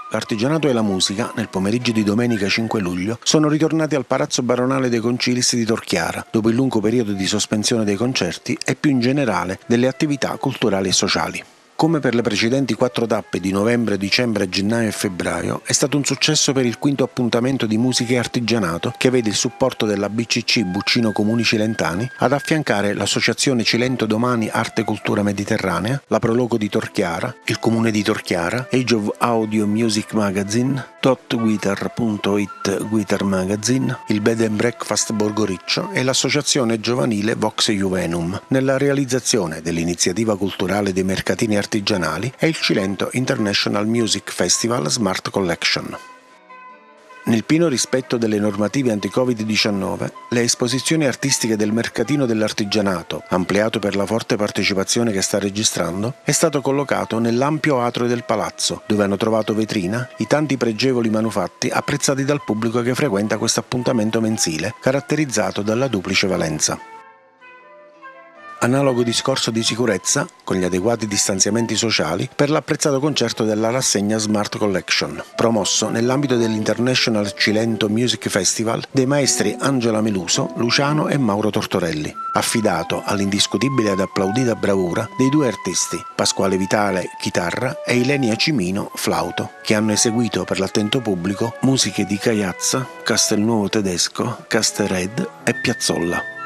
l'artigianato e la musica, nel pomeriggio di domenica 5 luglio, sono ritornati al Palazzo Baronale dei Concilis di Torchiara, dopo il lungo periodo di sospensione dei concerti e più in generale delle attività culturali e sociali. Come per le precedenti 4 tappe di novembre, dicembre, gennaio e febbraio, è stato un successo per il quinto appuntamento di musica e artigianato che vede il supporto della BCC Buccino Comuni Cilentani ad affiancare l'Associazione Cilento Domani Arte e Cultura Mediterranea, la Proloco di Torchiara, il Comune di Torchiara, Age of Audio Music Magazine, .guitar.it Guitar Magazine, il Bed and Breakfast Borgoriccio e l'associazione giovanile Vox Juvenum, nella realizzazione dell'iniziativa culturale dei mercatini artigianali e il Cilento International Music Festival Smart Collection. Nel pieno rispetto delle normative anti-Covid-19, le esposizioni artistiche del Mercatino dell'Artigianato, ampliato per la forte partecipazione che sta registrando, è stato collocato nell'ampio atrio del palazzo, dove hanno trovato vetrina i tanti pregevoli manufatti apprezzati dal pubblico che frequenta questo appuntamento mensile, caratterizzato dalla duplice valenza. Analogo discorso di sicurezza, con gli adeguati distanziamenti sociali, per l'apprezzato concerto della rassegna Smart Collection, promosso nell'ambito dell'International Cilento Music Festival dei maestri Angela Meluso, Luciano e Mauro Tortorelli, affidato all'indiscutibile ed applaudita bravura dei 2 artisti, Pasquale Vitale, chitarra, e Ilenia Cimino, flauto, che hanno eseguito per l'attento pubblico musiche di Caiazza, Castelnuovo Tedesco, Castered e Piazzolla.